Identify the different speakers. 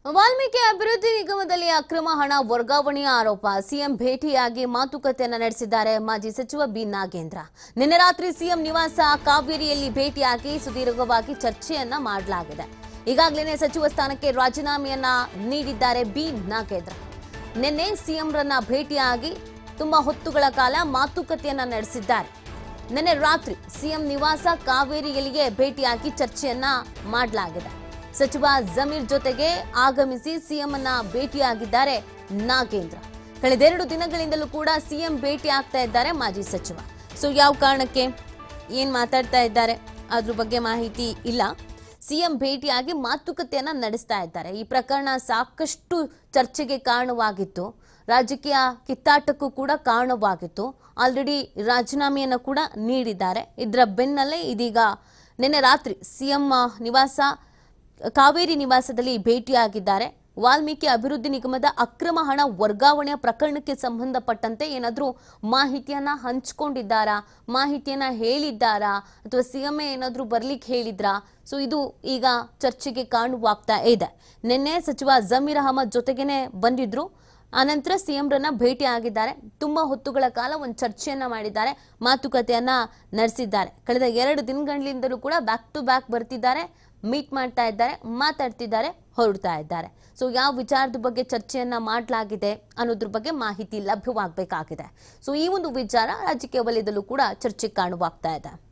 Speaker 1: ವಾಲ್ಮೀಕಿ ಅಭಿವೃದ್ಧಿ ನಿಗಮದಲ್ಲಿ ಅಕ್ರಮ ಹಣ ವರ್ಗಾವಣೆಯ ಆರೋಪ ಸಿಎಂ ಭೇಟಿಯಾಗಿ ಮಾತುಕತೆಯನ್ನು ನಡೆಸಿದ್ದಾರೆ ಮಾಜಿ ಸಚಿವ ಬಿ ನಾಗೇಂದ್ರ. ನಿನ್ನೆ ರಾತ್ರಿ ಸಿಎಂ ನಿವಾಸ ಕಾವೇರಿಯಲ್ಲಿ ಭೇಟಿಯಾಗಿ ಸುದೀರ್ಘವಾಗಿ ಚರ್ಚೆಯನ್ನ ಮಾಡಲಾಗಿದೆ. ಈಗಾಗಲೇ ಸಚಿವ ಸ್ಥಾನಕ್ಕೆ ರಾಜೀನಾಮೆಯನ್ನ ನೀಡಿದ್ದಾರೆ ಬಿ ನಾಗೇಂದ್ರ. ನಿನ್ನೆ ಸಿಎಂರನ್ನ ಭೇಟಿಯಾಗಿ ತುಂಬಾ ಹೊತ್ತುಗಳ ಕಾಲ ಮಾತುಕತೆಯನ್ನ ನಡೆಸಿದ್ದಾರೆ. ನಿನ್ನೆ ರಾತ್ರಿ ಸಿಎಂ ನಿವಾಸ ಕಾವೇರಿಯಲ್ಲಿಗೆ ಭೇಟಿಯಾಗಿ ಚರ್ಚೆಯನ್ನ ಮಾಡಲಾಗಿದೆ. ಸಚಿವ ಜಮೀರ್ ಜೊತೆಗೆ ಆಗಮಿಸಿ ಸಿಎಂ ಅನ್ನ ಭೇಟಿಯಾಗಿದ್ದಾರೆ ನಾಗೇಂದ್ರ. ಕಳೆದೆರಡು ದಿನಗಳಿಂದಲೂ ಕೂಡ ಸಿಎಂ ಭೇಟಿ ಆಗ್ತಾ ಇದ್ದಾರೆ ಮಾಜಿ ಸಚಿವ. ಸೊ ಯಾವ ಕಾರಣಕ್ಕೆ ಏನ್ ಮಾತಾಡ್ತಾ ಇದ್ದಾರೆ ಅದ್ರ ಬಗ್ಗೆ ಮಾಹಿತಿ ಇಲ್ಲ. ಸಿಎಂ ಭೇಟಿಯಾಗಿ ಮಾತುಕತೆಯನ್ನ ನಡೆಸ್ತಾ ಇದ್ದಾರೆ. ಈ ಪ್ರಕರಣ ಸಾಕಷ್ಟು ಚರ್ಚೆಗೆ ಕಾರಣವಾಗಿತ್ತು, ರಾಜಕೀಯ ಕಿತ್ತಾಟಕ್ಕೂ ಕೂಡ ಕಾರಣವಾಗಿತ್ತು. ಆಲ್ರೆಡಿ ರಾಜೀನಾಮೆಯನ್ನು ಕೂಡ ನೀಡಿದ್ದಾರೆ. ಇದರ ಬೆನ್ನಲ್ಲೇ ಇದೀಗ ನಿನ್ನೆ ರಾತ್ರಿ ಸಿಎಂ ನಿವಾಸ ಕಾವೇರಿ ನಿವಾಸದಲ್ಲಿ ಭೇಟಿಯಾಗಿದ್ದಾರೆ. ವಾಲ್ಮೀಕಿ ಅಭಿವೃದ್ಧಿ ನಿಗಮದ ಅಕ್ರಮ ಹಣ ವರ್ಗಾವಣೆಯ ಪ್ರಕರಣಕ್ಕೆ ಸಂಬಂಧಪಟ್ಟಂತೆ ಏನಾದರೂ ಮಾಹಿತಿಯನ್ನ ಹಂಚಿಕೊಂಡಿದ್ದಾರಾ, ಮಾಹಿತಿಯನ್ನ ಹೇಳಿದ್ದಾರಾ, ಅಥವಾ ಸಿಎಂ ಏನಾದರೂ ಬರ್ಲಿಕ್ಕೆ ಹೇಳಿದ್ರಾ? ಸೊ ಇದು ಈಗ ಚರ್ಚೆಗೆ ಕಾರಣವಾಗ್ತಾ ಇದೆ. ನಿನ್ನೆ ಸಚಿವ ಜಮೀರ್ ಅಹಮದ್ ಜೊತೆಗೇನೆ ಬಂದಿದ್ರು. ಆನಂತರ ಸಿಎಂರನ್ನ ಭೇಟಿ ಆಗಿದ್ದಾರೆ. ತುಂಬಾ ಹೊತ್ತುಗಳ ಕಾಲ ಒಂದು ಚರ್ಚೆಯನ್ನ ಮಾಡಿದ್ದಾರೆ, ಮಾತುಕತೆಯನ್ನ ನಡೆಸಿದ್ದಾರೆ. ಕಳೆದ 2 ದಿನಗಳಿಂದಲೂ ಕೂಡ ಬ್ಯಾಕ್ ಟು ಬ್ಯಾಕ್ ಬರ್ತಿದ್ದಾರೆ, ಮೀಟ್ ಮಾಡ್ತಾ ಇದ್ದಾರೆ, ಮಾತಾಡ್ತಿದ್ದಾರೆ, ಹೊರಡ್ತಾ ಇದ್ದಾರೆ. ಸೊ ಯಾವ ವಿಚಾರದ ಬಗ್ಗೆ ಚರ್ಚೆಯನ್ನ ಮಾಡಲಾಗಿದೆ ಅನ್ನೋದ್ರ ಬಗ್ಗೆ ಮಾಹಿತಿ ಲಭ್ಯವಾಗಬೇಕಾಗಿದೆ. ಸೊ ಈ ಒಂದು ವಿಚಾರ ರಾಜಕೀಯ ವಲಯದಲ್ಲೂ ಕೂಡ ಚರ್ಚೆಗೆ ಕಾರಣವಾಗ್ತಾ ಇದೆ.